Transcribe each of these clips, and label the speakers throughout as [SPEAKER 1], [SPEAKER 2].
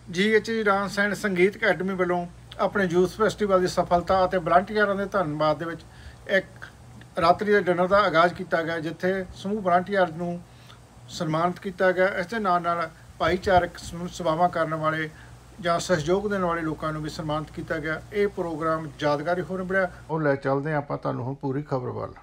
[SPEAKER 1] GH dance and Sangeet academy ਵੱਲੋਂ ਆਪਣੇ youth festival ਦੀ ਸਫਲਤਾ ਅਤੇ ਵਲੰਟੀਅਰਾਂ ਦੇ ਧੰਨਵਾਦ ਦੇ ਵਿੱਚ ਇੱਕ ਰਾਤਰੀ ਦੇ ਡਿਨਰ ਦਾ ਆਗਾਜ਼ ਕੀਤਾ ਗਿਆ, ਜਿੱਥੇ ਸਮੂਹ ਵਲੰਟੀਅਰ ਨੂੰ ਸਨਮਾਨਿਤ ਕੀਤਾ ਗਿਆ। ਇਸ ਦੇ ਨਾਲ ਨਾਲ ਭਾਈਚਾਰਕ ਸੇਵਾਵਾਂ ਕਰਨ ਵਾਲੇ ਜਾਂ ਸਹਿਯੋਗ ਦੇਣ ਵਾਲੇ ਲੋਕਾਂ ਨੂੰ ਵੀ ਸਨਮਾਨਿਤ ਕੀਤਾ ਗਿਆ। ਇਹ ਪ੍ਰੋਗਰਾਮ ਯਾਦਗਾਰੀ ਹੋ ਨਿਬੜਿਆ। ਉਹ ਲੈ ਚੱਲਦੇ ਹਾਂ ਆਪਾਂ ਤੁਹਾਨੂੰ ਹੁਣ ਪੂਰੀ ਖਬਰ ਵੱਲ।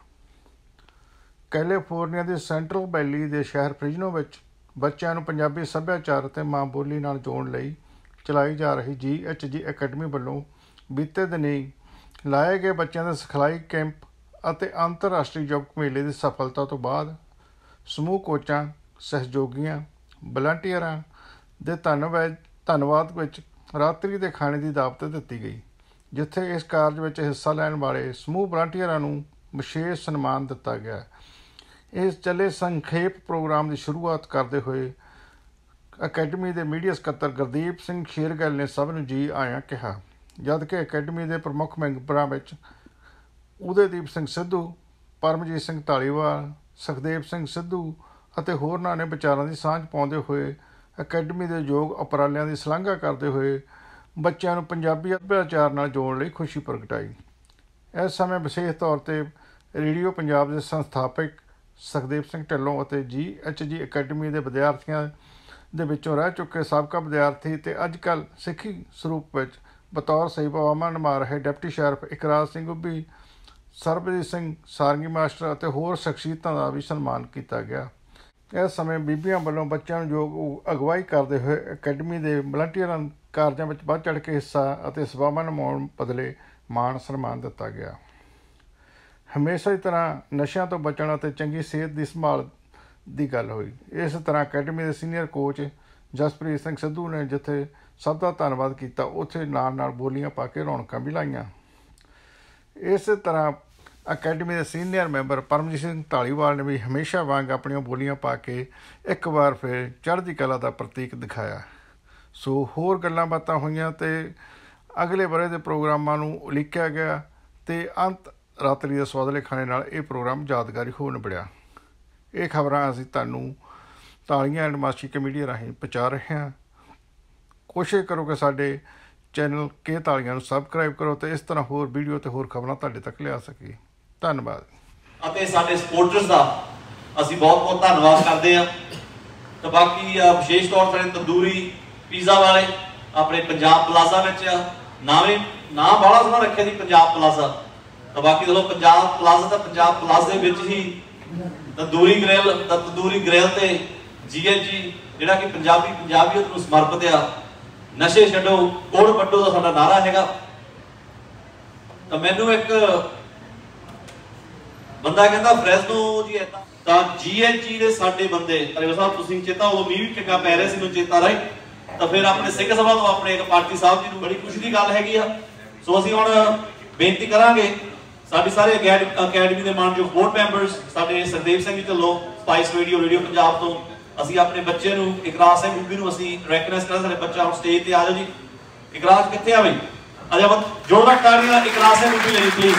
[SPEAKER 1] ਕੈਲੀਫੋਰਨੀਆ ਦੀ ਸੈਂਟਰਲ ਵੈਲੀ ਦੇ ਸ਼ਹਿਰ ਫ੍ਰਿਜ਼ਨੋ ਵਿੱਚ ਬੱਚਿਆਂ ਨੂੰ ਪੰਜਾਬੀ ਸੱਭਿਆਚਾਰ ਅਤੇ ਮਾਂ ਬੋਲੀ ਨਾਲ ਜੋੜਨ ਲਈ ਚਲਾਈ ਜਾ ਰਹੀ GH ਅਕੈਡਮੀ ਵੱਲੋਂ ਬੀਤੇ ਦਿਨੀਂ ਲਾਏ ਗਏ ਬੱਚਿਆਂ ਦੇ ਸਿਖਲਾਈ ਕੈਂਪ ਅਤੇ ਅੰਤਰਰਾਸ਼ਟਰੀ ਯੁਵਕ ਮੇਲੇ ਦੀ ਸਫਲਤਾ ਤੋਂ ਬਾਅਦ ਸਮੂਹ ਕੋਚਾਂ, ਸਹਿਯੋਗੀਆਂ, ਵਲੰਟੀਅਰਾਂ ਦੇ ਧੰਨਵਾਦ ਵਿੱਚ ਰਾਤਰੀ ਦੇ ਖਾਣੇ ਦੀ ਦਾਵਤ ਦਿੱਤੀ ਗਈ, ਜਿੱਥੇ ਇਸ ਕਾਰਜ ਵਿੱਚ ਹਿੱਸਾ ਲੈਣ ਵਾਲੇ ਸਮੂਹ ਵਲੰਟੀਅਰਾਂ ਨੂੰ ਵਿਸ਼ੇਸ਼ ਸਨਮਾਨ ਦਿੱਤਾ ਗਿਆ। ਇਸ ਚੱਲੇ ਸੰਖੇਪ ਪ੍ਰੋਗਰਾਮ ਦੀ ਸ਼ੁਰੂਆਤ ਕਰਦੇ ਹੋਏ ਅਕੈਡਮੀ ਦੇ ਮੀਡੀਆ ਸਕੱਤਰ ਗੁਰਦੀਪ ਸਿੰਘ ਸ਼ੇਰਗਿੱਲ ਨੇ ਸਭ ਨੂੰ ਜੀ ਆਇਆਂ ਕਿਹਾ, ਜਦਕਿ ਅਕੈਡਮੀ ਦੇ ਪ੍ਰਮੁੱਖ ਮੈਂਬਰਾਂ ਵਿੱਚ ਉਦੈਦੀਪ ਸਿੰਘ ਸਿੱਧੂ, ਪਰਮਜੀਤ ਸਿੰਘ ਧਾਲੀਵਾਲ, ਸੁਖਦੇਵ ਸਿੰਘ ਸਿੱਧੂ ਅਤੇ ਹੋਰਨਾਂ ਨੇ ਵਿਚਾਰਾਂ ਦੀ ਸਾਂਝ ਪਾਉਂਦੇ ਹੋਏ ਅਕੈਡਮੀ ਦੇ ਯੋਗ ਉਪਰਾਲਿਆਂ ਦੀ ਸ਼ਲਾਘਾ ਕਰਦੇ ਹੋਏ ਬੱਚਿਆਂ ਨੂੰ ਪੰਜਾਬੀ ਸੱਭਿਆਚਾਰ ਨਾਲ ਜੋੜਨ ਲਈ ਖੁਸ਼ੀ ਪ੍ਰਗਟਾਈ। ਇਸ ਸਮੇਂ ਵਿਸ਼ੇਸ਼ ਤੌਰ 'ਤੇ ਰੇਡੀਓ ਪੰਜਾਬ ਦੇ ਸੰਸਥਾਪਕ ਸੁਖਦੇਵ ਸਿੰਘ ਢਿੱਲੋਂ ਅਤੇ GH ਅਕੈਡਮੀ ਦੇ ਵਿਦਿਆਰਥੀਆਂ ਦੇ ਵਿੱਚੋਂ ਰਹਿ ਚੁੱਕੇ ਸਾਬਕਾ ਵਿਦਿਆਰਥੀ ਅਤੇ ਅੱਜ ਕੱਲ੍ਹ ਸਿੱਖੀ ਸਰੂਪ ਵਿੱਚ ਬਤੌਰ ਸੇਵਾਵਾਂ ਨਿਭਾ ਰਹੇ deputy sheriff Ikrar Singh Ubhi, Sarabjit Singh sarangi master ਅਤੇ ਹੋਰ ਸ਼ਖਸੀਅਤਾਂ ਦਾ ਵੀ ਸਨਮਾਨ ਕੀਤਾ ਗਿਆ। ਇਸ ਸਮੇਂ ਬੀਬੀਆਂ ਵੱਲੋਂ ਬੱਚਿਆਂ ਨੂੰ ਯੋਗ ਅਗਵਾਈ ਕਰਦੇ ਹੋਏ ਅਕੈਡਮੀ ਦੇ ਵਲੰਟੀਅਰਾਂ ਕਾਰਜਾਂ ਵਿੱਚ ਵੱਧ ਚੜ੍ਹ ਕੇ ਹਿੱਸਾ ਅਤੇ ਸੇਵਾਵਾਂ ਨਿਭਾਉਣ ਬਦਲੇ ਮਾਣ ਸਨਮਾਨ ਦਿੱਤਾ ਗਿਆ। ਹਮੇਸ਼ਾ ਦੀ ਤਰ੍ਹਾਂ ਨਸ਼ਿਆਂ ਤੋਂ ਬਚਣ ਅਤੇ ਚੰਗੀ ਸਿਹਤ ਦੀ ਸੰਭਾਲ ਦੀ ਗੱਲ ਹੋਈ। ਇਸ ਤਰ੍ਹਾਂ ਅਕੈਡਮੀ ਦੇ ਸੀਨੀਅਰ ਕੋਚ ਜਸਪ੍ਰੀਤ ਸਿੰਘ ਸਿੱਧੂ ਨੇ ਜਿੱਥੇ ਸਭ ਦਾ ਧੰਨਵਾਦ ਕੀਤਾ, ਉੱਥੇ ਨਾਲ ਨਾਲ ਬੋਲੀਆਂ ਪਾ ਕੇ ਰੌਣਕਾਂ ਵੀ ਲਾਈਆਂ। ਇਸੇ ਤਰ੍ਹਾਂ ਅਕੈਡਮੀ ਦੇ ਸੀਨੀਅਰ ਮੈਂਬਰ ਪਰਮਜੀਤ ਸਿੰਘ ਧਾਲੀਵਾਲ ਨੇ ਵੀ ਹਮੇਸ਼ਾ ਵਾਂਗ ਆਪਣੀਆਂ ਬੋਲੀਆਂ ਪਾ ਕੇ ਇੱਕ ਵਾਰ ਫਿਰ ਚੜ੍ਹਦੀ ਕਲਾ ਦਾ ਪ੍ਰਤੀਕ ਦਿਖਾਇਆ। ਸੋ ਹੋਰ ਗੱਲਾਂ ਬਾਤਾਂ ਹੋਈਆਂ ਅਤੇ ਅਗਲੇ ਵਰ੍ਹੇ ਦੇ ਪ੍ਰੋਗਰਾਮਾਂ ਨੂੰ ਉਲੀਕਿਆ ਗਿਆ ਅਤੇ ਅੰਤ ਰਾਤਰੀ ਦੇ ਸਵਾਦਲੇ ਖਾਣੇ ਨਾਲ ਇਹ ਪ੍ਰੋਗਰਾਮ ਯਾਦਗਾਰੀ ਹੋ ਨਿਬੜਿਆ। ਇਹ ਖਬਰਾਂ ਅਸੀਂ ਤੁਹਾਨੂੰ ਤਾਲੀਆਂ ਐਂਡ ਮਾਸਟਰ ਮੀਡੀਆ ਰਾਹੀਂ ਪਹੁੰਚਾ ਰਹੇ ਹਾਂ। ਕੋਸ਼ਿਸ਼ ਕਰੋ ਕਿ ਸਾਡੇ ਚੈਨਲ ਕੇ ਤਾਲੀਆਂ ਨੂੰ ਸਬਸਕ੍ਰਾਈਬ ਕਰੋ ਅਤੇ ਇਸ ਤਰ੍ਹਾਂ ਹੋਰ ਵੀਡੀਓ ਅਤੇ ਹੋਰ ਖਬਰਾਂ ਤੁਹਾਡੇ ਤੱਕ ਲਿਆ ਸਕੀਏ। ਧੰਨਵਾਦ।
[SPEAKER 2] ਅਤੇ ਸਾਡੇ ਸਪੋਰਟਰਸ ਦਾ ਅਸੀਂ ਬਹੁਤ ਬਹੁਤ ਧੰਨਵਾਦ ਕਰਦੇ ਹਾਂ। ਤੇ ਬਾਕੀ ਵਿਸ਼ੇਸ਼ ਤੌਰ 'ਤੇ ਤੰਦੂਰੀ ਪੀਜ਼ਾ ਵਾਲੇ ਆਪਣੇ ਪੰਜਾਬ ਪਲਾਜ਼ਾ ਵਿੱਚ ਨਾਂ ਬੜਾ ਸੋਹਣਾ ਰੱਖਿਆ ਜੀ, ਪੰਜਾਬ ਪਲਾਜ਼ਾ। ਤਾਂ ਬਾਕੀ ਚਲੋ ਪੰਜਾਬ ਪਲਾਜ਼ਾ ਤਾਂ ਪੰਜਾਬ ਪਲਾਜ਼ੇ ਵਿੱਚ ਹੀ ਤੰਦੂਰੀ ਗ੍ਰਿਲ ਤੇ GH ਜਿਹੜਾ ਕਿ ਪੰਜਾਬੀਅਤ ਨੂੰ ਸਮਰਪਿਤ ਆ। ਨਸ਼ੇ ਛੱਡੋ ਕੋੜ ਵੱਢੋ ਦਾ ਸਾਡਾ ਨਾਰਾ ਹੈਗਾ। ਤਾਂ ਮੈਨੂੰ ਇੱਕ ਬੰਦਾ ਕਹਿੰਦਾ ਫ੍ਰੈਸਨੋ ਜੀ ਏਦਾਂ, ਤਾਂ GH ਦੇ ਸਾਡੇ ਬੰਦੇ ਧਾਲੀਵਾਲ ਸਾਹਿਬ ਤੁਸੀਂ ਚੇਤਾ, ਉਦੋਂ ਮੀਂਹ ਵੀ ਚੰਗਾ ਪੈ ਰਿਹਾ ਸੀ ਮੈਨੂੰ ਚੇਤਾ ਰਾਈ। ਤਾਂ ਫਿਰ ਆਪਣੇ ਸਿੰਘ ਸਭਾ ਤੋਂ ਆਪਣੇ ਇੱਕ ਪਾਰਟੀ ਸਾਹਿਬ ਜੀ ਨੂੰ ਬੜੀ ਖੁਸ਼ੀ ਦੀ ਗੱਲ ਹੈਗੀ ਆ। ਸੋ ਅਸੀਂ ਹੁਣ ਬੇਨਤੀ ਕਰਾਂਗੇ ਸਾਡੀ ਸਾਰੇ ਅਕੈਡਮੀ ਦੇ ਮਾਨਯੋਗ ਬੋਰਡ ਮੈਂਬਰਸ ਸਾਡੇ ਸੁਖਦੇਵ ਸਿੰਘ ਜੀ ਢਿੱਲੋਂ ਸਪਾਈਸ ਰੇਡੀਓ ਪੰਜਾਬ ਤੋਂ ਅਸੀਂ ਆਪਣੇ ਬੱਚੇ ਨੂੰ ਇਕਰਾਰ ਸਿੰਘ ਉੱਭੀ ਨੂੰ ਅਸੀਂ ਰੈਕਗਨਾਈਜ਼ ਕਰਾਂ। ਸਾਡੇ ਬੱਚਾ ਹੁਣ ਸਟੇਜ ਤੇ ਆ ਜਾਓ ਜੀ। ਇਕਰਾਰ ਕਿੱਥੇ ਆ ਬਈ? ਅਜਾ ਜੋਰਦਾਰ ਤਾੜੀਆਂ ਨਾਲ ਇਕਰਾਰ ਸਿੰਘ ਉੱਭੀ ਲਈ ਪਲੀਜ਼,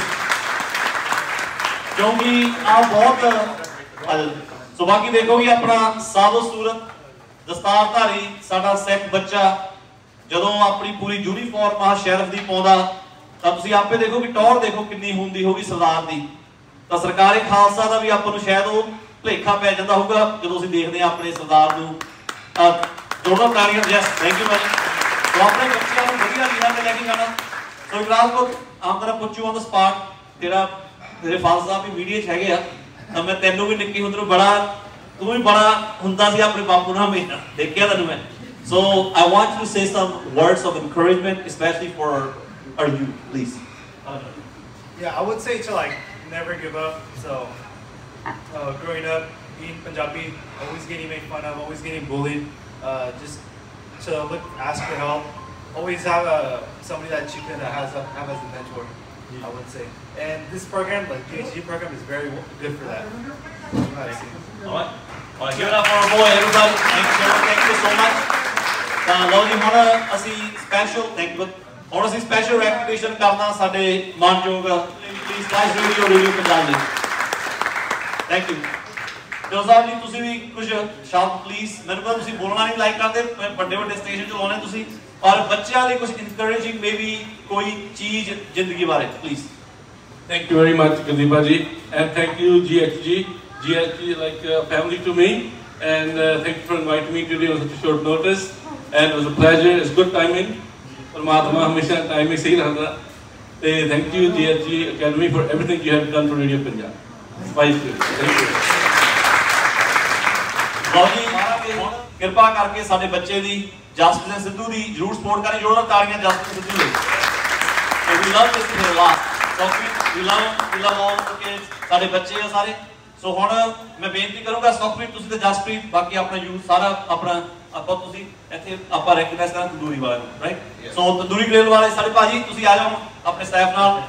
[SPEAKER 2] ਕਿਉਂਕਿ ਆ ਬਹੁਤ ਸੋ ਬਾਕੀ ਦੇਖੋ ਵੀ ਆਪਣਾ ਸਾਦੋ ਸੂਰਤ ਦਸਤਾਰਧਾਰੀ ਸਾਡਾ ਸਿੱਖ ਬੱਚਾ ਜਦੋਂ ਆਪਣੀ ਪੂਰੀ ਯੂਨੀਫਾਰਮ ਆ ਸ਼ੈਰਿਫ ਦੀ ਪਾਉਂਦਾ ਤਾਂ ਤੁਸੀਂ ਆਪੇ ਦੇਖੋ ਵੀ ਟੌਰ ਦੇਖੋ ਕਿੰਨੀ ਹੁੰਦੀ ਹੋਗੀ ਸਰਦਾਰ ਦੀ। ਤਾਂ ਸਰਕਾਰੀ ਖਾਲਸਾ ਦਾ ਵੀ ਆਪਾਂ ਨੂੰ ਸ਼ਾਇਦ ਉਹ ਭੁਲੇਖਾ ਪੈ ਜਾਂਦਾ ਹੋਊਗਾ ਜਦੋਂ ਅਸੀਂ ਦੇਖਦੇ ਹਾਂ ਆਪਣੇ ਸਰਦਾਰ ਨੂੰ। ਜੋਰਦਾਰ ਤਾੜੀਆਂ। Yes, thank you ma'am. So ਆਪਣੇ ਬੱਚਿਆਂ ਨੂੰ ਵਧੀਆ ਲੀਡਰਾਂ ਤੇ ਲੈ ਕੇ ਜਾਣਾ। ਸੋ ਇਕਰਾਰ ਕੋ ਆਮ ਤਰ੍ਹਾਂ put you on the spot. ਤੇਰੇ ਫਾਦਰ ਸਾਹਿਬ ਵੀ ਮੀਡੀਆ 'ਚ ਹੈਗੇ ਆ, ਤਾਂ ਮੈਂ ਤੈਨੂੰ ਵੀ ਨਿੱਕੀ ਹੁੰਦੀ ਨੂੰ ਤੂੰ ਵੀ ਬੜਾ ਹੁੰਦਾ ਸੀ ਆਪਣੇ ਬਾਪੂ ਨਾਲ, ਮੈਂ ਦੇਖਿਆ ਤੈਨੂੰ ਮੈਂ। So I want you to say some words of encouragement, especially for our youth, please.
[SPEAKER 3] Yeah, I would say to never give up. So growing up, being Punjabi, always getting made fun of, always getting bullied. Just to ask for help. Always have somebody that you can have as a mentor. I would say, and this program, like GH program, is very good for that.
[SPEAKER 2] All right, give it up for our boy, everybody. Thank you so much. ਲਓ ਜੀ ਹੁਣ ਅਸੀਂ special ਹੁਣ ਅਸੀਂ special recognition ਕਰਨਾ ਸਾਡੇ ਮਾਨਯੋਗ please radio Punjab ਲਈ। Thank you. ਜੋ ਸਾਹਿਬ ਜੀ ਤੁਸੀਂ ਵੀ ਕੁਝ ਸ਼ਬਦ ਪਲੀਜ਼, ਮੈਨੂੰ ਪਤਾ ਤੁਸੀਂ ਬੋਲਣਾ ਨਹੀਂ ਲਾਈਕ ਕਰਦੇ, ਵੱਡੇ ਵੱਡੇ ਸਟੇਸ਼ਨ ਤੇ ਲਾਉਣੇ ਤੁਸੀਂ, ਔਰ ਬੱਚਿਆਂ ਲਈ ਕੁਝ ਇਨਕਰੇਜਿੰਗ ਮੇਬੀ ਕੋਈ ਚੀਜ਼ ਜ਼ਿੰਦਗੀ ਬਾਰੇ please.
[SPEAKER 4] Thank you very much, Kadipa ji, and thank you GHG. GHG is like a family to me, and thank you for inviting me today on such a short notice. And it was a pleasure. It's good timing. Parmatma hamesha time mein sahi rahanda. Thank you GHG Academy for everything you have done for Radio Punjab. Thank you.
[SPEAKER 2] ਲਓ ਜੀ ਹੁਣ ਕਿਰਪਾ ਕਰਕੇ ਸਾਡੇ ਬੱਚੇ ਦੀ ਜਸਪ੍ਰੀਤ ਸਿੱਧੂ ਦੀ ਜ਼ਰੂਰ support ਕरें, ਜੋਰਦਾਰ ਤਾੜੀਆਂ ਜਸਪ੍ਰੀਤ ਸਿੱਧੂ ਲਈ। So we love this kid a lot. So we love all the kids. ਸਾਡੇ ਬੱਚੇ ਆ ਸਾਰੇ। ਸੋ ਹੁਣ ਮੈਂ ਬੇਨਤੀ ਕਰੂੰਗਾ ਸੁਖਪ੍ਰੀਤ ਤੁਸੀਂ ਤੇ ਜਸਪ੍ਰੀਤ ਬਾਕੀ ਆਪਣਾ ਯੂਥ ਸਾਰਾ ਆਪਣਾ ਆਪਾਂ ਤੁਸੀਂ ਇੱਥੇ ਆਪਾਂ ਰੈਕਗਨਾਈਜ਼ ਕਰਾਂ ਤੰਦੂਰੀ ਵਾਲਿਆਂ ਨੂੰ, ਰਾਈਟ। ਸੋ ਤੰਦੂਰੀ ਗ੍ਰਿਲ ਵਾਲੇ ਸਾਡੇ ਭਾਜੀ ਤੁਸੀਂ ਆ ਜਾਓ ਆਪਣੇ ਸਟਾਫ ਨਾਲ।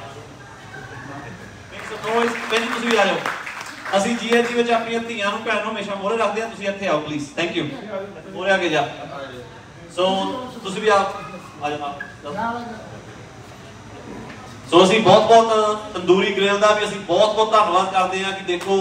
[SPEAKER 2] ਭੈਣ ਤੁਸੀਂ ਵੀ ਆ ਜਾਓ। ਅਸੀਂ GHG ਵਿੱਚ ਆਪਣੀਆਂ ਧੀਆਂ ਨੂੰ ਭੈਣ ਨੂੰ ਹਮੇਸ਼ਾ ਮੋਹਰੇ ਰੱਖਦੇ ਹਾਂ, ਤੁਸੀਂ ਇੱਥੇ ਆਓ ਪਲੀਜ਼। Thank you. ਮੋਹਰੇ ਆ ਕੇ ਜਾ। ਸੋ ਤੁਸੀਂ ਵੀ ਆ ਜਾਓ। ਸੋ ਅਸੀਂ ਬਹੁਤ ਬਹੁਤ ਤੰਦੂਰੀ ਗ੍ਰਿਲ ਦਾ ਵੀ ਅਸੀਂ ਬਹੁਤ ਬਹੁਤ ਧੰਨਵਾਦ ਕਰਦੇ ਹਾਂ ਕਿ ਦੇਖੋ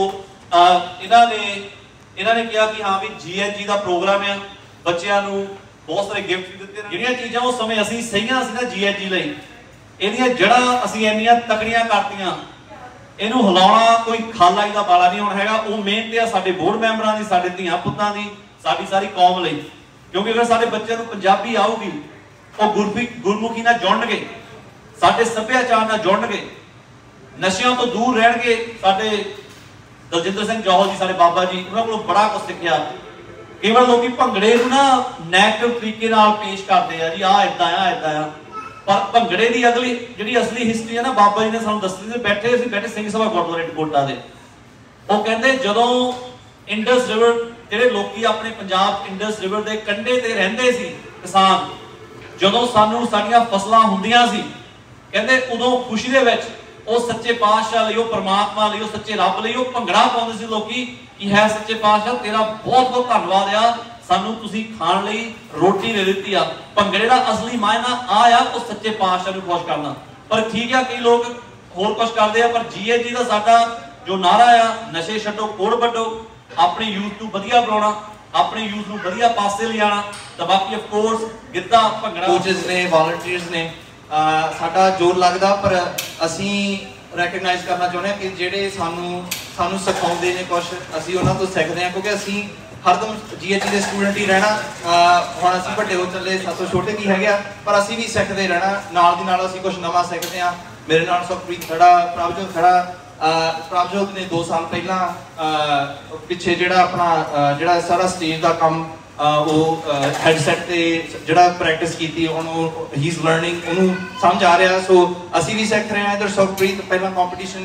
[SPEAKER 2] ਇਹਨਾਂ ਨੇ ਕਿਹਾ ਕਿ ਹਾਂ ਵੀ GHG ਦਾ ਪ੍ਰੋਗਰਾਮ ਆ, ਬੱਚਿਆਂ ਨੂੰ ਬਹੁਤ ਸਾਰੇ ਗਿਫਟ ਵੀ ਦਿੱਤੇ ਨੇ। ਜਿਹੜੀਆਂ ਚੀਜ਼ਾਂ ਉਸ ਸਮੇਂ ਅਸੀਂ ਸਹੀਆਂ ਸੀ ਨਾ GHG ਲਈ, ਇਹਦੀਆਂ ਜੜ੍ਹਾਂ ਅਸੀਂ ਇੰਨੀਆਂ ਤਕੜੀਆਂ ਕਰਤੀਆਂ, ਇਹਨੂੰ ਹਿਲਾਉਣਾ ਕੋਈ ਖਾਲਾ ਦਾ ਬਾਲਾ ਨਹੀਂ ਹੁਣ ਹੈਗਾ। ਉਹ ਮਿਹਨਤ ਆ ਸਾਡੇ ਬੋਰਡ ਮੈਂਬਰਾਂ ਦੀ, ਸਾਡੇ ਧੀਆਂ ਪੁੱਤਾਂ ਦੀ, ਸਾਡੀ ਸਾਰੀ ਕੌਮ ਲਈ। ਕਿਉਂਕਿ ਅਗਰ ਸਾਡੇ ਬੱਚਿਆਂ ਨੂੰ ਪੰਜਾਬੀ ਆਊਗੀ, ਉਹ ਗੁਰਮੁਖੀ ਨਾਲ ਜੁੜਨਗੇ, ਸਾਡੇ ਸੱਭਿਆਚਾਰ ਨਾਲ ਜੁੜਨਗੇ, ਨਸ਼ਿਆਂ ਤੋਂ ਦੂਰ ਰਹਿਣਗੇ। ਸਾਡੇ ਦਲਜਿੰਦਰ ਸਿੰਘ ਜੌਹਲ ਜੀ ਸਾਡੇ ਬਾਬਾ ਜੀ, ਉਹਨਾਂ ਕੋਲੋਂ ਬੜਾ ਕੁਝ ਸਿੱਖਿਆ। ਕੇਵਲ ਲੋਕੀ ਭੰਗੜੇ ਨੂੰ ਨਾ ਨੈਗੇਟਿਵ ਤਰੀਕੇ ਨਾਲ ਪੇਸ਼ ਕਰਦੇ ਆ ਜੀ, ਆਹ ਏਦਾਂ ਆ, ਪਰ ਭੰਗੜੇ ਦੀ ਜਿਹੜੀ ਅਸਲੀ ਹਿਸਟਰੀ ਹੈ ਨਾ ਬਾਬਾ ਜੀ ਨੇ ਸਾਨੂੰ ਦੱਸੀ ਸੀ। ਬੈਠੇ ਸਿੰਘ ਸਭਾ ਗੁਰਦੁਆਰੇ ਕੋਟਾ ਦੇ, ਉਹ ਕਹਿੰਦੇ ਜਦੋਂ ਇੰਡਸ ਰਿਵਰ, ਜਿਹੜੇ ਲੋਕੀ ਆਪਣੇ ਪੰਜਾਬ ਇੰਡਸ ਰਿਵਰ ਦੇ ਕੰਢੇ ਤੇ ਰਹਿੰਦੇ ਸੀ ਕਿਸਾਨ, ਜਦੋਂ ਸਾਨੂੰ ਸਾਡੀਆਂ ਫਸਲਾਂ ਹੁੰਦੀਆਂ ਸੀ, ਕਹਿੰਦੇ ਉਦੋਂ ਖੁਸ਼ੀ ਦੇ ਵਿੱਚ ਉਹ ਸੱਚੇ ਪਾਤਸ਼ਾਹ ਲਈ, ਉਹ ਪਰਮਾਤਮਾ ਲਈ, ਉਹ ਸੱਚੇ ਰੱਬ ਲਈ ਉਹ ਭੰਗੜਾ ਪਾਉਂਦੇ ਸੀ ਲੋਕੀ ਕਿ ਹੈ ਸੱਚੇ ਪਾਤਸ਼ਾਹ ਤੇਰਾ ਬਹੁਤ ਬਹੁਤ ਧੰਨਵਾਦ ਆ, ਸਾਨੂੰ ਤੁਸੀਂ ਖਾਣ ਲਈ ਰੋਟੀ ਦੇ ਦਿੱਤੀ ਆ। ਭੰਗੜੇ ਦਾ ਅਸਲੀ ਮਾਇਨਾ ਆ ਉਹ ਸੱਚੇ ਪਾਤਸ਼ਾਹ ਨੂੰ ਖੁਸ਼ ਕਰਨਾ। ਪਰ ਠੀਕ ਆ ਕਈ ਲੋਕ ਹੋਰ ਕੁਝ ਕਰਦੇ ਆ, ਪਰ GHG ਦਾ ਸਾਡਾ ਜੋ ਨਾਰਾ ਆ, ਨਸ਼ੇ ਛੱਡੋ ਕੋੜ ਵੱਢੋ, ਆਪਣੇ ਯੂਥ ਨੂੰ ਵਧੀਆ ਬਣਾਉਣਾ, ਆਪਣੇ ਯੂਥ ਨੂੰ ਵਧੀਆ ਪਾਸੇ ਲਿਆਣਾ। ਤਾਂ ਬਾਕੀ of course giddha bhangra
[SPEAKER 5] coaches ਨੇ, ਵਾਲੰਟੀਅਰਸ ਨੇ, ਸਾਡਾ ਜ਼ੋਰ ਲੱਗਦਾ, ਪਰ ਅਸੀਂ ਰੈਕਗਨਾਈਜ਼ ਕਰਨਾ ਚਾਹੁੰਦੇ ਹਾਂ ਕਿ ਜਿਹੜੇ ਸਾਨੂੰ ਸਿਖਾਉਂਦੇ ਨੇ ਕੁਝ, ਅਸੀਂ ਉਹਨਾਂ ਤੋਂ ਸਿੱਖਦੇ ਹਾਂ। ਕਿਉਂਕਿ ਅਸੀਂ ਹਰਦਮ GHG ਦੇ ਸਟੂਡੈਂਟ ਹੀ ਰਹਿਣਾ, ਹੁਣ ਅਸੀਂ ਵੱਡੇ ਹੋ ਚੱਲੇ, ਸਾਤੋਂ ਛੋਟੇ ਕੀ ਹੈਗੇ ਆ, ਪਰ ਅਸੀਂ ਵੀ ਸਿੱਖਦੇ ਰਹਿਣਾ। ਨਾਲ ਦੀ ਨਾਲ ਅਸੀਂ ਕੁਝ ਨਵਾਂ ਸਿੱਖਦੇ ਹਾਂ। ਮੇਰੇ ਨਾਲ ਸੁਖਪ੍ਰੀਤ ਖੜਾ, ਪ੍ਰਭਜੋਤ ਖੜਾ। ਪ੍ਰਭਜੋਤ ਨੇ 2 ਸਾਲ ਪਹਿਲਾਂ ਪਿੱਛੇ ਜਿਹੜਾ ਸਾਰਾ ਸਟੇਜ ਦਾ ਕੰਮ ਉਹ ਹੈਡਸੈਟ ਤੇ ਜਿਹੜਾ ਪ੍ਰੈਕਟਿਸ ਕੀਤੀ, ਉਹਨੂੰ ਹੀ ਇਜ਼ ਲਰਨਿੰਗ, ਉਹਨੂੰ ਸਮਝ ਆ ਰਿਹਾ। ਸੋ ਅਸੀਂ ਵੀ ਸਿੱਖ ਰਹੇ ਹਾਂ। ਇਧਰ ਸੁਖਪ੍ਰੀਤ ਪਹਿਲਾਂ ਕੰਪੀਟੀਸ਼ਨ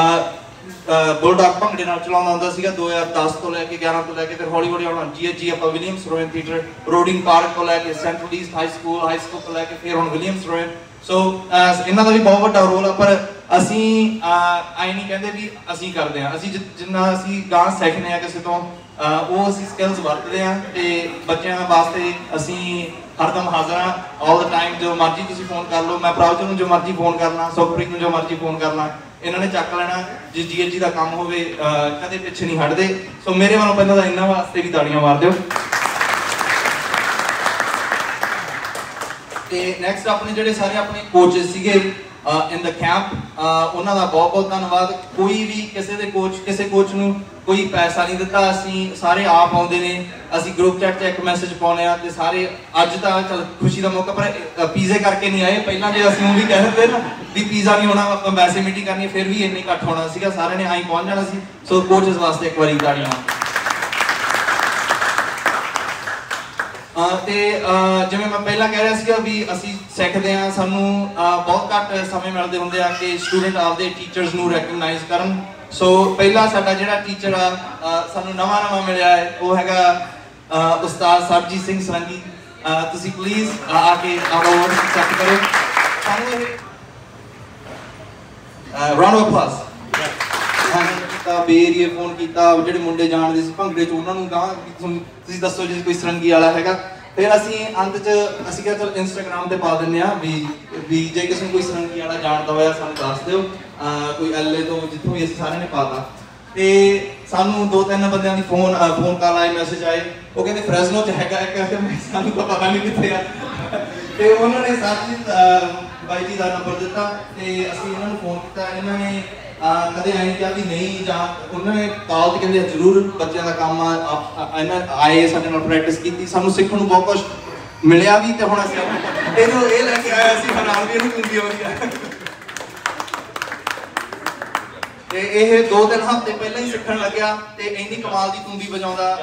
[SPEAKER 5] ਬੁਲਡੌਗ ਭੰਗੜੇ ਨਾਲ ਚਲਾਉਂਦਾ ਹੁੰਦਾ ਸੀਗਾ 2010 ਤੋਂ ਲੈ ਕੇ 11 ਤੋਂ ਲੈ ਕੇ, ਫਿਰ ਹੌਲੀ ਹੌਲੀ ਹੁਣ GHG ਆਪਾਂ Williams Rowan theatre, Roding park ਤੋਂ ਲੈ ਕੇ ਸੈਂਟਰਲ ਈਸਟ ਹਾਈ ਸਕੂਲ ਤੋਂ ਲੈ ਕੇ ਫਿਰ ਹੁਣ ਵਿਲੀਅਮਸ ਰੋਇਨ। ਸੋ ਇਹਨਾਂ ਦਾ ਵੀ ਬਹੁਤ ਵੱਡਾ ਰੋਲ ਆ। ਪਰ ਅਸੀਂ ਆਈ ਨਹੀਂ ਕਹਿੰਦੇ ਵੀ ਅਸੀਂ ਕਰਦੇ ਹਾਂ, ਅਸੀਂ ਜਿੰਨਾ ਅਸੀਂ ਗਾਂ ਸਿੱਖਦੇ ਹਾਂ ਕਿਸੇ ਤੋਂ, ਉਹ ਅਸੀਂ ਸਕਿੱਲਸ ਵਰਤਦੇ ਹਾਂ। ਤੇ ਬੱਚਿਆਂ ਵਾਸਤੇ ਅਸੀਂ ਹਰਦਮ ਹਾਜ਼ਰ ਹਾਂ, ਆਲ ਦਾ ਟਾਈਮ। ਜੋ ਮਰਜ਼ੀ ਤੁਸੀਂ ਫੋਨ ਕਰ ਲਓ, ਮੈਂ ਪ੍ਰਭਜੋਤ ਨੂੰ ਜੋ ਮਰਜ਼ੀ ਫੋਨ ਕਰਨਾ, ਸੁਖਪ੍ਰੀਤ ਨੂੰ ਜੋ ਮਰਜ਼ੀ ਫੋਨ ਕਰਨਾ, ਇਹਨਾਂ ਨੇ ਚੱਕ ਲੈਣਾ। ਜੇ GHG ਦਾ ਕੰਮ ਹੋਵੇ ਕਦੇ ਪਿੱਛੇ ਨਹੀਂ ਹਟਦੇ। ਸੋ ਮੇਰੇ ਵੱਲੋਂ ਪਹਿਲਾਂ ਤਾਂ ਇਹਨਾਂ ਵਾਸਤੇ ਵੀ ਤਾੜੀਆਂ ਮਾਰ ਦਿਓ। ਤੇ ਨੈਕਸਟ ਆਪਣੇ ਜਿਹੜੇ ਸਾਰੇ ਆਪਣੇ ਕੋਚਸ ਸੀਗੇ ਇਨ ਦ ਕੈਂਪ, ਉਹਨਾਂ ਦਾ ਬਹੁਤ ਬਹੁਤ ਧੰਨਵਾਦ। ਕੋਈ ਵੀ ਕਿਸੇ ਕੋਚ ਨੂੰ ਕੋਈ ਪੈਸਾ ਨਹੀਂ ਦਿੱਤਾ, ਅਸੀਂ ਸਾਰੇ ਆਪ ਆਉਂਦੇ ਨੇ। ਅਸੀਂ ਗਰੁੱਪ ਚੈਟ 'ਚ ਇੱਕ ਮੈਸੇਜ ਪਾਉਂਦੇ ਆ ਤੇ ਸਾਰੇ, ਅੱਜ ਤਾਂ ਚਲ ਖੁਸ਼ੀ ਦਾ ਮੌਕਾ, ਪਰ ਪੀਜ਼ੇ ਕਰਕੇ ਨਹੀਂ ਆਏ। ਪਹਿਲਾਂ ਜੇ ਅਸੀਂ ਉਹ ਵੀ ਕਹਿ ਦਿੰਦੇ ਨਾ ਵੀ ਪੀਜ਼ਾ ਨਹੀਂ ਹੋਣਾ, ਆਪਾਂ ਵੈਸੇ ਮੀਟਿੰਗ ਕਰਨੀ, ਫਿਰ ਵੀ ਇੰਨੇ ਇਕੱਠ ਹੋਣਾ ਸੀਗਾ, ਸਾਰਿਆਂ ਨੇ ਆਈ ਪਹੁੰਚ ਜਾਣਾ ਸੀ। ਸੋ ਕੋਚਸ ਵਾਸਤੇ ਇੱਕ ਵਾਰੀ ਤਾੜੀਆਂ। ਤੇ ਜਿਵੇਂ ਮੈਂ ਪਹਿਲਾਂ ਕਹਿ ਰਿਹਾ ਸੀਗਾ ਵੀ ਅਸੀਂ ਸਿੱਖਦੇ ਹਾਂ, ਸਾਨੂੰ ਬਹੁਤ ਘੱਟ ਸਮੇਂ ਮਿਲਦੇ ਹੁੰਦੇ ਆ ਕਿ ਸਟੂਡੈਂਟ ਆਪਦੇ ਟੀਚਰਸ ਨੂੰ ਰੈਕਗਨਾਈਜ਼ ਕਰਨ। ਸੋ ਪਹਿਲਾ ਸਾਡਾ ਜਿਹੜਾ ਟੀਚਰ ਆ ਸਾਨੂੰ ਨਵਾਂ ਮਿਲਿਆ ਹੈ, ਉਹ ਹੈਗਾ ਉਸਤਾਦ ਸਰਬਜੀਤ ਸਿੰਘ ਸਰੰਗੀ। ਤੁਸੀਂ ਪਲੀਜ਼ ਆ ਕੇ ਆਪਣਾ ਵਰਡ ਐਕਸੈਪਟ ਕਰੋ। ਸਾਨੂੰ ਇਹ ਰਾਉਂਡ ਆਫ ਅਪਲਾਸ ਕੀਤਾ, ਬੇਰੀਏ ਫੋਨ ਕੀਤਾ, ਜਿਹੜੇ ਮੁੰਡੇ ਜਾਣਦੇ ਸੀ ਭੰਗੜੇ 'ਚ ਉਹਨਾਂ ਨੂੰ ਕਹਾਂ ਤੁਸੀਂ ਦੱਸੋ ਜੇ ਕੋਈ ਸਰੰਗੀ ਵਾਲਾ ਹੈਗਾ। ਫਿਰ ਅਸੀਂ ਅੰਤ 'ਚ ਅਸੀਂ ਕਿਹਾ ਚਲ ਇੰਸਟਾਗ੍ਰਾਮ ਤੇ ਪਾ ਦਿੰਦੇ ਹਾਂ ਵੀ ਜੇ ਕਿਸੇ ਨੂੰ ਕੋਈ ਸਰੰਗੀ ਵਾਲਾ ਜਾਣਦਾ ਹੋਇਆ ਸਾਨੂੰ ਦੱਸ ਦਿਓ। ਕੋਈ LA ਤੋਂ, ਜਿੱਥੋਂ ਵੀ, ਅਸੀਂ ਸਾਰਿਆਂ ਨੇ ਪਾਤਾ। ਤੇ ਸਾਨੂੰ 2-3 ਬੰਦਿਆਂ ਦੀ ਫੋਨ ਕਾਲ ਆਏ, ਮੈਸੇਜ ਆਏ, ਉਹ ਕਹਿੰਦੇ ਫਰੈਜ਼ਨੋ 'ਚ ਹੈਗਾ ਇੱਕ, ਸਾਨੂੰ ਤਾਂ ਪਤਾ ਨਹੀਂ ਕਿੱਥੇ ਆ। ਤੇ ਉਹਨਾਂ ਨੇ ਬਾਈ ਜੀ ਦਾ ਨੰਬਰ ਦਿੱਤਾ ਤੇ ਅਸੀਂ ਇਹਨਾਂ ਨੂੰ ਫੋਨ ਕੀਤਾ। ਇਹਨਾਂ ਨੇ ਕਦੇ ਐਂ ਕਿਹਾ ਵੀ ਨਹੀਂ, ਜਾਂ ਉਹਨਾਂ ਨੇ ਕਾਲ 'ਤੇ ਕਹਿੰਦੇ ਜ਼ਰੂਰ ਬੱਚਿਆਂ ਦਾ ਕੰਮ ਆ। ਇਹਨਾਂ ਆਏ, ਸਾਡੇ ਨਾਲ ਪ੍ਰੈਕਟਿਸ ਕੀਤੀ, ਸਾਨੂੰ ਸਿੱਖਣ ਨੂੰ ਬਹੁਤ ਕੁਛ ਮਿਲਿਆ ਵੀ। ਤੇ ਹੁਣ ਅਸੀਂ ਇਹਨੂੰ ਇਹ ਲੈ ਕੇ ਆਇਆ ਸੀ ਨਾਲ ਵੀ ਇਹਨੂੰ ਹੁੰਦੀ ਹੋਈ ਆ। ਤੇ ਇਹ 2-3 ਹਫ਼ਤੇ ਪਹਿਲਾਂ ਹੀ ਸਿੱਖਣ ਲੱਗਿਆ ਤੇ ਇੰਨੀ ਕਮਾਲ ਦੀ ਤੂੰਬੀ ਵਜਾਉਂਦਾ।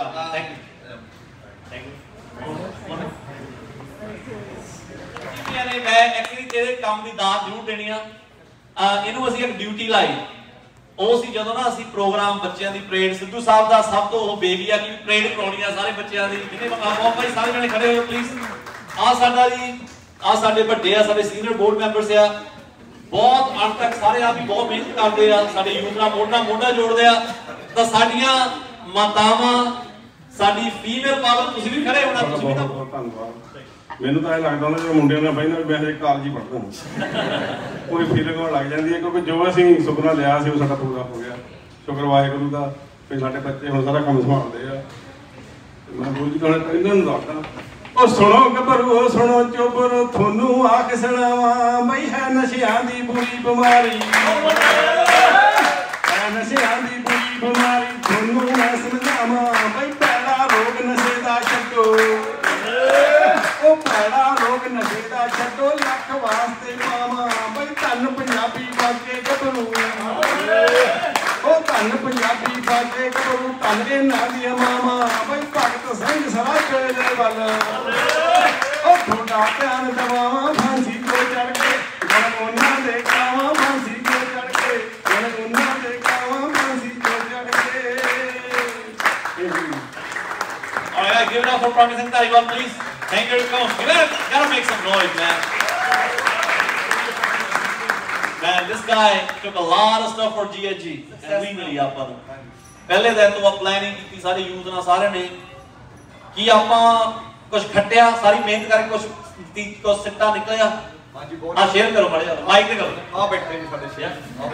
[SPEAKER 2] ਮੈਂ ਐਕਚੁਅਲੀ ਤੇਰੇ ਕੰਮ ਦੀ ਦਾਤ ਜ਼ਰੂਰ ਦੇਣੀ ਆ। ਇਹਨੂੰ ਅਸੀਂ ਇੱਕ ਡਿਊਟੀ ਲਾਈ, ਉਹ ਸੀ ਜਦੋਂ ਨਾ ਅਸੀਂ ਪ੍ਰੋਗਰਾਮ ਬੱਚਿਆਂ ਦੀ ਪਰੇਡ, ਸਿੱਧੂ ਸਾਹਿਬ ਦਾ ਸਭ ਤੋਂ ਉਹ ਬੇਬੀ ਆ ਕਿ ਪਰੇਡ ਕਰਾਉਣੀ ਆ ਸਾਰੇ ਬੱਚਿਆਂ ਦੀ। ਜਿਹਨੇ ਭਾਈ ਸਾਰੇ ਜਣੇ ਖੜੇ ਹੋਏ ਪਲੀਜ਼। ਸਾਡਾ ਜੀ ਸਾਡੇ ਵੱਡੇ ਆ, ਸਾਡੇ ਸੀਨੀਅਰ ਬੋਰਡ ਮੈਂਬਰਸ ਆ, ਬਹੁਤ ਅੰਤ ਤੱਕ ਸਾਰੇ ਆ ਵੀ ਬਹੁਤ ਮਿਹਨਤ ਕਰਦੇ ਆ, ਸਾਡੇ ਯੂਥ ਨਾਲ ਮੋਢਾ ਜੋੜਦੇ ਆ। ਤਾਂ ਸਾਡੀਆਂ ਮਾਤਾਵਾਂ, ਸਾਡੀ ਫੀਮੇਲ ਪਾਵਰ, ਤੁਸੀਂ ਵੀ ਖੜੇ ਹੋਣਾ, ਤੁਸੀਂ ਵੀ ਤਾਂ
[SPEAKER 6] ਧੰਨਵਾਦ। ਮੈਨੂੰ ਤਾਂ ਇਹ ਲੱਗਦਾ ਹੁੰਦਾ ਜਦੋਂ ਮੁੰਡਿਆਂ ਨਾਲ ਬਹਿਣਾ ਵੀ ਮੈਂ ਕਾਲਜ ਹੀ ਪੜ੍ਹਦਾ, ਕੋਈ ਫੀਲਿੰਗ ਹੋਣ ਲੱਗ ਜਾਂਦੀ ਹੈ, ਕਿਉਂਕਿ ਜੋ ਅਸੀਂ ਸੁਪਨਾ ਲਿਆ ਸੀ ਉਹ ਸਾਡਾ ਪੂਰਾ ਹੋ ਗਿਆ। ਸ਼ੁਕਰ ਵਾਹਿਗੁਰੂ ਦਾ ਵੀ ਸਾਡੇ ਬੱਚੇ ਹੁਣ ਸਾਰਾ ਕੰਮ ਸੰਭਾਲਦੇ ਆ। ਮੈਂ ਬੋਲ ਜੀ ਗਾਣਾ ਇਹਨਾਂ ਨੂੰ ਦੱਸਦਾ, ਉਹ ਸੁਣੋ ਗੱਭਰੂ ਸੁਣੋ ਚੋਬਰ, ਤੁਹਾਨੂੰ ਆਖ ਸੁਣਾਵਾਂ ਬਈ ਹੈ ਨਸ਼ਿਆਂ ਦੀ ਬੁਰੀ ਬਿਮਾਰੀ, ਹੈ ਨਸ਼ਿਆਂ ਦੀ ਬੁਰੀ ਬਿਮਾਰੀ, ਤੁਹਾਨੂੰ ਮੈਂ ਸਮਝਾਵਾਂ ਬਈ ਪਹਿਲਾ ਰੋਗ ਨਸ਼ੇ ਦਾ ਛੱਡੋ, ਉਹ ਭੈੜਾ ਰੋਗ ਨਸ਼ੇ ਦਾ ਛੱਡੋ, ਲੱਖ ਵਾਸਤੇ ਮਾਵਾਂ ਬਈ ਧੰਨ ਪੰਜਾਬੀ ਬਾਗੇ ਗੱਭਰੂ, ਉਹ ਧੰਨ ਪੰਜਾਬੀ ਬਾਗੇ ਗੱਭਰੂ, ਧੰਨ ਇਹਨਾਂ ਦੀਆਂ ਮਾਵਾਂ ਬਈ ਭਗਤ ਸਿੰਘ ਸਰਾਭੇ ਦੇ ਵੱਲ, ਉਹ ਤੁਹਾਡਾ ਧਿਆਨ ਦਵਾਵਾਂ ਫਾਂਸੀ ਤੋਂ ਚੜ ਕੇ, ਗਣ ਉਹਨਾਂ ਦੇ ਕਾਵਾਂ ਫਾਂਸੀ ਤੋਂ ਚੜ ਕੇ, ਗਣ ਉਹਨਾਂ ਦੇ ਕਾਵਾਂ ਫਾਂਸੀ ਤੋਂ ਚੜ ਕੇ।
[SPEAKER 2] All right, give it up for Promising Taliban, please. Thank you. Come on, gotta make some noise, man. Man, this guy took a lot of stuff for GHG, and we ਮਿਲੀ ਆਪਾਂ ਨੂੰ। ਪਹਿਲੇ ਦਿਨ ਤੋਂ ਆਪਾਂ ਪਲੈਨਿੰਗ ਕੀਤੀ ਸਾਰੇ youth ਨਾਲ, ਸਾਰਿਆਂ ਨੇ ਕੀ ਆਪਾਂ ਕੁਝ ਖੱਟਿਆ, ਸਾਰੀ ਮਿਹਨਤ ਕਰਕੇ ਕੁਝ ਸਿੱਟਾ ਨਿਕਲਿਆ।
[SPEAKER 7] ਹਾਂਜੀ ਬਹੁਤ।
[SPEAKER 2] ਸ਼ੇਅਰ ਕਰੋ ਮਾੜਾ ਜਿਹਾ, ਮਾਈਕ ਤੇ ਕਰੋ।
[SPEAKER 7] ਬੈਠੇ ਜੀ ਸਾਡੇ ਸ਼ੇਅਰ,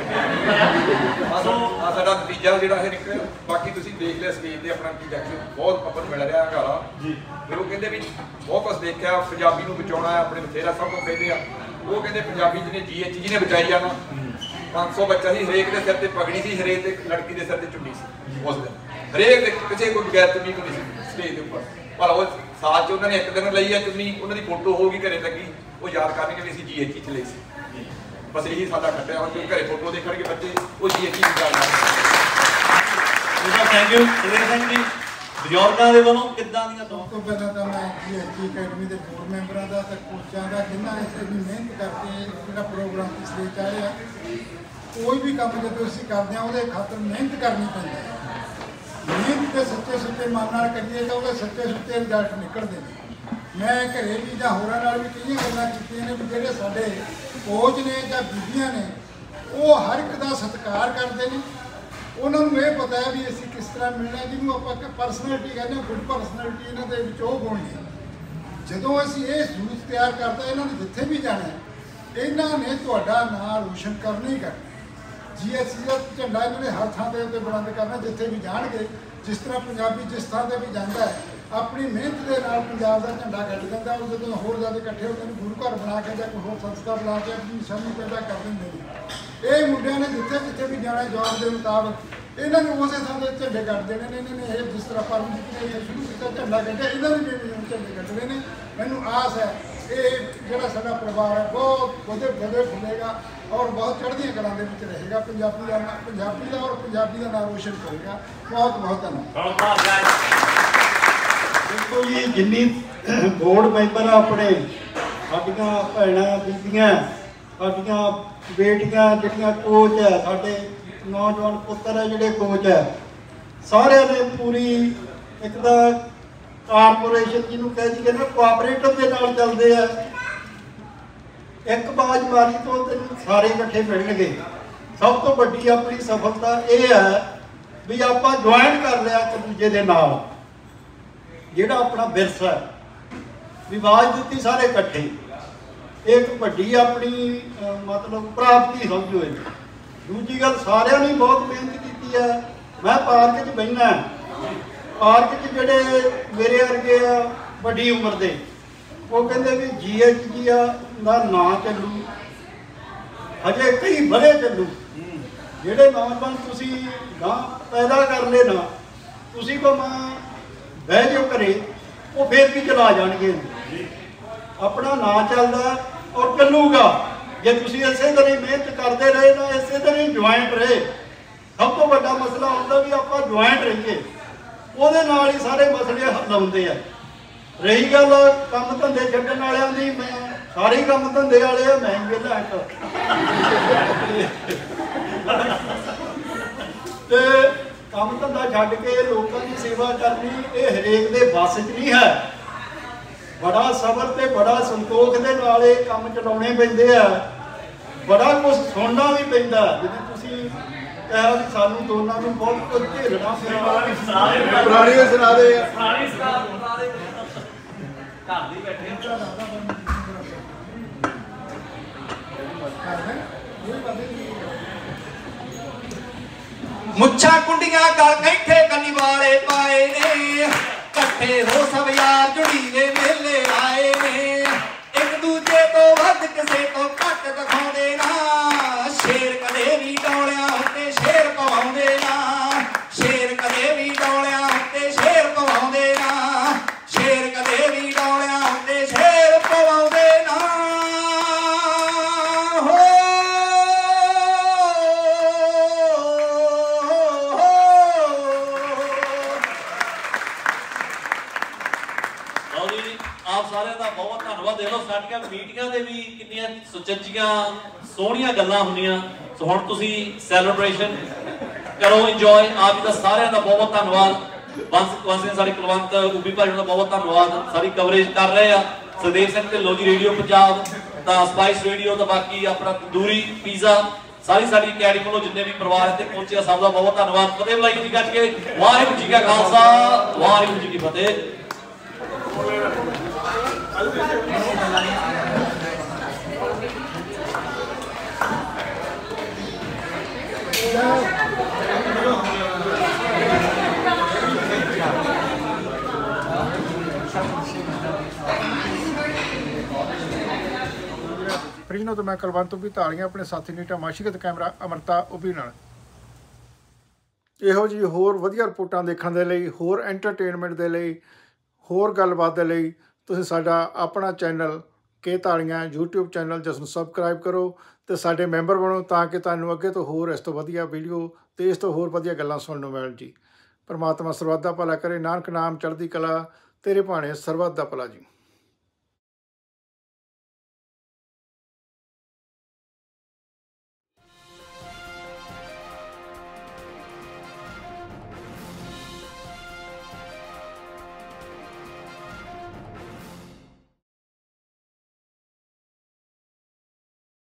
[SPEAKER 7] ਸਾਡਾ ਨਤੀਜਾ ਜਿਹੜਾ ਇਹ ਨਿਕਲਿਆ। ਬਾਕੀ ਤੁਸੀਂ ਦੇਖ ਲਿਆ ਸਟੇਜ ਤੇ ਆਪਣਾ ਕੀ ਰਿਐਕਸ਼ਨ, ਬਹੁਤ ਪੱਪਰ ਮਿਲ ਰਿਹਾ ਹੈਗਾ ਜੀ। ਫਿਰ ਉਹ ਕਹਿੰਦੇ ਵੀ ਬਹੁਤ ਕੁਝ ਦੇਖਿਆ, ਪੰਜਾਬੀ ਨੂੰ ਬਚਾਉਣਾ ਹੈ, ਆਪਣੇ ਬਥੇਰਾ ਸਭ ਤੋਂ ਕਹਿੰਦੇ ਆ। ਉਹ ਕਹਿੰਦੇ ਪੰਜਾਬੀ ਜਿਹਨੇ GHG ਨੇ ਬਚਾਈ ਆ ਨਾ, 500 ਬੱਚਾ ਸੀ, ਹਰੇਕ ਦੇ ਸਿਰ ਤੇ ਪਗੜੀ ਸੀ, ਹਰੇਕ ਦੇ ਲੜਕੀ ਦੇ ਸਿਰ ਤੇ ਚੁੰਨੀ ਸੀ ਉਸ ਦਿਨ, ਹਰੇਕ ਦੇ ਕਿਸੇ ਕੋਈ ਬਗੈਰ ਚੁੰਨੀ ਕੋਈ ਨਹੀਂ ਸੀ ਸਟੇਜ ਦੇ ਉੱਪਰ। ਪਰ ਉਹ ਸਾਲ 'ਚ ਉਹਨਾਂ ਨੇ ਇੱਕ ਦਿਨ ਲਈ ਆ ਚੁੰਨੀ, ਉਹਨਾਂ ਦੀ ਫੋਟੋ ਹੋਊਗੀ ਘਰੇ ਲੱਗੀ, ਉਹ ਯਾਦ ਕਰਨਗੇ ਵੀ ਅਸੀਂ GHG 'ਚ ਲਈ ਸੀ। ਬਸ ਇਹੀ ਸਾਡਾ ਖੱਟਿਆ। ਹੁਣ ਘਰੇ ਫੋਟੋ ਦੇਖਣਗੇ ਬੱਚੇ, ਉਹ GHG ਦੀ ਗੱਲ ਕਰਦੇ।
[SPEAKER 2] Thank you Singh ji. ਬਜ਼ੁਰਗਾਂ ਦੇ ਵੱਲੋਂ ਕਿੱਦਾਂ ਦੀਆਂ
[SPEAKER 8] ਸਭ ਤੋਂ ਪਹਿਲਾਂ ਤਾਂ ਮੈਂ GHG ਅਕੈਡਮੀ ਦੇ ਬੋਰਡ ਮੈਂਬਰਾਂ ਦਾ ਤੇ ਕੋਚਾਂ ਦਾ, ਜਿਨ੍ਹਾਂ ਨੇ ਇੰਨੀ ਮਿਹਨਤ ਕਰਕੇ ਜਿਹੜਾ ਪ੍ਰੋਗਰਾਮ ਪਿਛਲੇ ਚਾਹਿਆ। ਕੋਈ ਵੀ ਕੰਮ ਜਦੋਂ ਅਸੀਂ ਕਰਦੇ ਹਾਂ ਉਹਦੇ ਖਾਤਰ ਮਿਹਨਤ ਕਰਨੀ ਪੈਂਦੀ ਹੈ। ਮਿਹਨਤ ਦੇ ਸੱਚੇ ਮਨ ਨਾਲ ਕਰੀਏ ਤਾਂ ਉਹਦੇ ਸੱਚੇ ਰਿਜ਼ਲਟ ਨਿਕਲਦੇ ਨੇ। ਮੈਂ ਘਰੇ ਵੀ ਜਾਂ ਹੋਰਾਂ ਨਾਲ ਵੀ ਕਈਆਂ ਗੱਲਾਂ ਕੀਤੀਆਂ ਨੇ ਵੀ ਜਿਹੜੇ ਸਾਡੇ ਕੋਚ ਨੇ ਜਾਂ ਬੀਬੀਆਂ ਨੇ, ਉਹ ਹਰ ਇੱਕ ਦਾ ਸਤਿਕਾਰ ਕਰਦੇ ਨੇ। ਉਹਨਾਂ ਨੂੰ ਇਹ ਪਤਾ ਹੈ ਵੀ ਅਸੀਂ ਕਿਸ ਤਰ੍ਹਾਂ ਮਿਲਣਾ, ਜਿਹਨੂੰ ਆਪਾਂ ਪਰਸਨੈਲਿਟੀ ਕਹਿੰਦੇ ਹਾਂ, ਗੁੱਡ ਪਰਸਨੈਲਿਟੀ ਇਹਨਾਂ ਦੇ ਵਿੱਚ ਉਹ ਗੁਣ ਨੇ। ਜਦੋਂ ਅਸੀਂ ਇਹ ਜੂਸ ਤਿਆਰ ਕਰਦਾ, ਇਹਨਾਂ ਨੇ ਜਿੱਥੇ ਵੀ ਜਾਣਾ, ਇਹਨਾਂ ਨੇ ਤੁਹਾਡਾ ਨਾਂ ਰੋਸ਼ਨ ਕਰਨਾ ਹੀ ਕਰਨਾ। GHG ਦਾ ਝੰਡਾ ਇਹਨਾਂ ਨੇ ਹਰ ਥਾਂ ਦੇ ਉੱਤੇ ਬੁਲੰਦ ਕਰਨਾ, ਜਿੱਥੇ ਵੀ ਜਾਣਗੇ। ਜਿਸ ਤਰ੍ਹਾਂ ਪੰਜਾਬੀ ਜਿਸ ਥਾਂ 'ਤੇ ਵੀ ਜਾਂਦਾ ਹੈ, ਆਪਣੀ ਮਿਹਨਤ ਦੇ ਨਾਲ ਪੰਜਾਬ ਦਾ ਝੰਡਾ ਕੱਢ ਦਿੰਦਾ। ਉਹ ਜਦੋਂ ਹੋਰ ਜ਼ਿਆਦਾ ਇਕੱਠੇ ਹੁੰਦੇ ਨੇ, ਗੁਰੂ ਘਰ ਬਣਾ ਕੇ ਜਾਂ ਕੋਈ ਹੋਰ ਸੰਸਥਾ ਬਣਾ ਕੇ ਆਪਣੀ ਨਿਸ਼ਾਨੀ ਪੈਦਾ ਕਰ ਦਿੰਦੇ ਨੇ। ਇਹ ਮੁੰਡਿਆਂ ਨੇ ਜਿੱਥੇ ਵੀ ਜਾਣਾ, ਜਵਾਬ ਦੇ ਮੁਤਾਬਕ ਇਹਨਾਂ ਨੇ ਉਸੇ ਥਾਂ ਦੇ ਝੰਡੇ ਕੱਢ ਦੇਣੇ ਨੇ। ਇਹਨਾਂ ਨੇ ਇਹ ਜਿਸ ਤਰ੍ਹਾਂ ਪਰਮਜੀਤ ਨੇ ਸ਼ੁਰੂ ਕੀਤਾ ਝੰਡਾ ਕੱਢਿਆ, ਇਹਨਾਂ ਨੇ ਵੀ ਝੰਡੇ ਕੱਢਣੇ ਨੇ। ਮੈਨੂੰ ਆਸ ਹੈ ਇਹ ਜਿਹੜਾ ਸਾਡਾ ਪਰਿਵਾਰ ਹੈ ਬਹੁਤ ਵਧੇ ਫੁੱਲੇਗਾ ਔਰ ਬਹੁਤ ਚੜ੍ਹਦੀਆਂ ਕਲਾਂ ਦੇ ਵਿੱਚ ਰਹੇਗਾ। ਪੰਜਾਬੀ ਦਾ ਔਰ ਪੰਜਾਬੀ ਦਾ ਨਾਮ ਰੋਸ਼ਨ ਕਰੇਗਾ। ਬਹੁਤ ਬਹੁਤ ਧੰਨਵਾਦ।
[SPEAKER 9] ਦੇਖੋ ਜੀ, ਜਿੰਨੀ ਬੋਰਡ ਮੈਂਬਰ ਆਪਣੇ, ਸਾਡੀਆਂ ਭੈਣਾਂ ਬੀਬੀਆਂ, ਸਾਡੀਆਂ ਬੇਟੀਆਂ ਜਿਹੜੀਆਂ ਕੋਚ ਹੈ, ਸਾਡੇ ਨੌਜਵਾਨ ਪੁੱਤਰ ਹੈ ਜਿਹੜੇ ਕੋਚ ਹੈ, ਸਾਰਿਆਂ ਨੇ ਪੂਰੀ ਇੱਕ ਤਾਂ ਕਾਰਪੋਰੇਸ਼ਨ ਜਿਹਨੂੰ ਕਹਿ ਦਈਏ ਨਾ, ਕੋਆਪਰੇਟਿਵ ਦੇ ਨਾਲ ਚੱਲਦੇ ਆ। ਇੱਕ ਬਾਜ ਮਾਰੀ ਤੋਂ ਤੈਨੂੰ ਸਾਰੇ ਇਕੱਠੇ ਮਿਲਣਗੇ। ਸਭ ਤੋਂ ਵੱਡੀ ਆਪਣੀ ਸਫਲਤਾ ਇਹ ਹੈ ਵੀ ਆਪਾਂ ਜੁਆਇਨ ਕਰ ਲਿਆ ਇੱਕ ਦੂਜੇ ਦੇ ਨਾਲ, ਜਿਹੜਾ ਆਪਣਾ ਵਿਰਸਾ ਹੈ, ਵੀ ਆਵਾਜ਼ ਦਿੱਤੀ ਸਾਰੇ ਇਕੱਠੇ। ਇਹ ਇੱਕ ਵੱਡੀ ਆਪਣੀ ਮਤਲਬ ਪ੍ਰਾਪਤੀ ਸਮਝੋ। ਦੂਜੀ ਗੱਲ, ਸਾਰਿਆਂ ਨੇ ਬਹੁਤ ਮਿਹਨਤ ਕੀਤੀ ਹੈ। मैं पार्क च बहना, पार्क च ਜਿਹੜੇ ਮੇਰੇ ਵਰਗੇ ਆ ਵੱਡੀ ਉਮਰ ਦੇ, ਉਹ ਕਹਿੰਦੇ ਵੀ GHG ਦਾ ਨਾਂ ਚੱਲੂ ਹਜੇ ਕਈ ਵਰੇ ਚੱਲੂ। ਜਿਹੜੇ ਨੌਜਵਾਨ ਤੁਸੀਂ ਗਾਂ ਪੈਦਾ ਕਰ ਲਏ ਨਾ, ਤੁਸੀਂ ਭਾਵੇਂ ਬਹਿ ਜਾਓ ਘਰੇ, ਉਹ ਫੇਰ ਵੀ ਚਲਾ ਜਾਣਗੇ। ਆਪਣਾ ਨਾਂ ਚੱਲਦਾ ਔਰ ਚੱਲੂਗਾ ਜੇ ਤੁਸੀਂ ਇਸੇ ਤਰ੍ਹਾਂ ਹੀ ਮਿਹਨਤ ਕਰਦੇ ਰਹੇ ਨਾ, ਇਸੇ ਤਰ੍ਹਾਂ ਹੀ ਜੁਆਇੰਟ ਰਹੇ। ਸਭ ਤੋਂ ਵੱਡਾ ਮਸਲਾ ਹੁੰਦਾ ਵੀ ਆਪਾਂ ਜੁਆਇੰਟ ਰਹੀਏ, ਉਹਦੇ ਨਾਲ ਹੀ ਸਾਰੇ ਮਸਲੇ ਹੱਲ ਹੁੰਦੇ ਆ। ਰਹੀ ਗੱਲ ਕੰਮ ਧੰਦੇ ਛੱਡਣ ਵਾਲਿਆਂ ਦੀ, ਮੈਂ ਸਾਰੇ ਕੰਮ ਧੰਦੇ ਵਾਲੇ ਆ, ਮੈਂ ਵਿਹਲਾ ਤੇ ਕੰਮ ਧੰਦਾ ਛੱਡ ਕੇ ਲੋਕਾਂ ਦੀ ਸੇਵਾ ਕਰਨੀ ਇਹ ਹਰੇਕ ਦੇ ਵੱਸ 'ਚ ਨਹੀਂ ਹੈ। ਬੜਾ ਸਬਰ ਤੇ ਬੜਾ ਸੰਤੋਖ ਦੇ ਨਾਲ ਇਹ ਕੰਮ ਚਲਾਉਣੇ ਪੈਂਦੇ ਆ, ਬੜਾ ਕੁਝ ਸੁਣਨਾ ਵੀ ਪੈਂਦਾ। ਜਿਵੇਂ ਤੁਸੀਂ ਕਿਹਾ ਵੀ ਸਾਨੂੰ ਦੋਨਾਂ ਨੂੰ ਬਹੁਤ ਕੁਝ ਝੇਲਣਾ ਪਿਆ।
[SPEAKER 1] ਪੁਰਾਣੀ ਸੁਣਾ ਦੇ,
[SPEAKER 2] ਪੁਰਾਣੀ ਸੁਣਾ ਦੇ, ਘਰ ਦੀ ਬੈਠੇ
[SPEAKER 5] ਮੁੱਛਾਂ ਕੁੰਡੀਆਂ ਗਲ ਕੈਂਠੇ ਕੰਨੀ ਵਾਲੇ ਪਾਏ ਨੇ, ਇਕੱਠੇ ਹੋ ਸਭ ਯਾਰ ਜੁੜੀ ਦੇ ਮੇਲੇ ਲਾਏ ਨੇ। ਇੱਕ ਦੂਜੇ ਤੋਂ ਵੱਧ ਕਿਸੇ ਤੋਂ ਘੱਟ ਦਿਖਾਉਂਦੇ ਨਾ, ਸ਼ੇਰ ਕਦੇ ਵੀ ਡੋਲਿਆਂ ਉੱਤੇ ਸ਼ੇਰ ਪਵਾਉਂਦੇ ਨਾ, ਸ਼ੇਰ ਕਦੇ ਵੀ ਡੋਲਿਆਂ ਉੱਤੇ ਸ਼ੇਰ ਪਵਾਉਂਦੇ ਨਾ, ਸ਼ੇਰ ਕਦੇ ਵੀ ਡੋਲਿਆਂ ਉੱਤੇ ਸ਼ੇਰ ਪਵਾਉਂਦੇ ਨਾ।
[SPEAKER 2] ਆਪ ਸਾਰਿਆਂ ਦਾ ਬਹੁਤ ਧੰਨਵਾਦ। ਦੇਖ ਲਓ ਸਾਡੀਆਂ ਮੀਟਿੰਗਾਂ ਦੇ ਵੀ ਕਿੰਨੀਆਂ ਸੁਚੱਜੀਆਂ ਸੋਹਣੀਆਂ ਗੱਲਾਂ ਹੁੰਦੀਆਂ। ਸੋ ਹੁਣ ਤੁਸੀਂ ਸੈਲੀਬ੍ਰੇਸ਼ਨ ਕਰੋ, ਇੰਜੋਏ। ਆਪ ਜੀ ਦਾ ਸਾਰਿਆਂ ਦਾ ਬਹੁਤ ਧੰਨਵਾਦ। ਵੰਸ ਸਾਡੇ ਕੁਲਵੰਤ ਉਬੀ ਭਾਈ ਦਾ ਬਹੁਤ ਧੰਨਵਾਦ। ਸਾਡੀ ਕਵਰੇਜ ਕਰ ਰਹੇ ਆ ਸੁਖਦੇਵ ਸਿੰਘ ਢਿੱਲੋਂ ਜੀ, ਰੇਡੀਓ ਪੰਜਾਬ ਤਾਂ ਸਪਾਈਸ ਰੇਡੀਓ ਤਾਂ ਬਾਕੀ ਆਪਣਾ ਤੰਦੂਰੀ ਪੀਜ਼ਾ, ਸਾਰੀ ਸਾਡੀ ਅਕੈਡਮੀ ਵੱਲੋਂ ਜਿੰਨੇ ਵੀ ਪਰਿਵਾਰ ਇੱਥੇ ਪਹੁੰਚੇ ਆ ਸਭ ਦਾ ਬਹੁਤ ਧੰਨਵਾਦ। ਫਤਿਹ ਬੁਲਾਈ ਜੀ ਗੱਜ ਕੇ। ਵਾਹਿਗੁਰੂ ਜੀ ਕਾ ਖਾਲਸਾ, ਵਾਹਿਗੁਰੂ ਜੀ ਕੀ ਫਤਿਹ।
[SPEAKER 1] ਪ੍ਰਿਜਨੋ ਤੋਂ ਮੈਂ ਕੁਲਵੰਤ ਉਬੀ ਤਾਲੀਆਂ, ਆਪਣੇ ਸਾਥੀ ਨੀਟਾ ਮਾਸ਼ਿਕ ਤੇ ਕੈਮਰਾ ਅਮਰਤਾ ਉਬੀ ਨਾਲ। ਇਹੋ ਜਿਹੀ ਹੋਰ ਵਧੀਆ ਰਿਪੋਰਟਾਂ ਦੇਖਣ ਦੇ ਲਈ, ਹੋਰ ਐਂਟਰਟੇਨਮੈਂਟ ਦੇ ਲਈ, ਹੋਰ ਗੱਲਬਾਤ ਦੇ ਲਈ ਤੁਸੀਂ ਸਾਡਾ ਆਪਣਾ ਚੈਨਲ ਕੇ ਤਾਲੀਆਂ YouTube ਚੈਨਲ ਜਿਸ ਨੂੰ ਸਬਸਕ੍ਰਾਈਬ ਕਰੋ ਅਤੇ ਸਾਡੇ ਮੈਂਬਰ ਬਣੋ, ਤਾਂ ਕਿ ਤੁਹਾਨੂੰ ਅੱਗੇ ਤੋਂ ਹੋਰ ਇਸ ਤੋਂ ਵਧੀਆ ਵੀਡੀਓ ਅਤੇ ਇਸ ਤੋਂ ਹੋਰ ਵਧੀਆ ਗੱਲਾਂ ਸੁਣਨ ਨੂੰ ਮਿਲਣ ਜੀ। ਪਰਮਾਤਮਾ ਸਰਬੱਤ ਦਾ ਭਲਾ ਕਰੇ। ਨਾਨਕ ਨਾਮ ਚੜ੍ਹਦੀ ਕਲਾ, ਤੇਰੇ ਭਾਣੇ ਸਰਬੱਤ ਦਾ ਭਲਾ ਜੀ।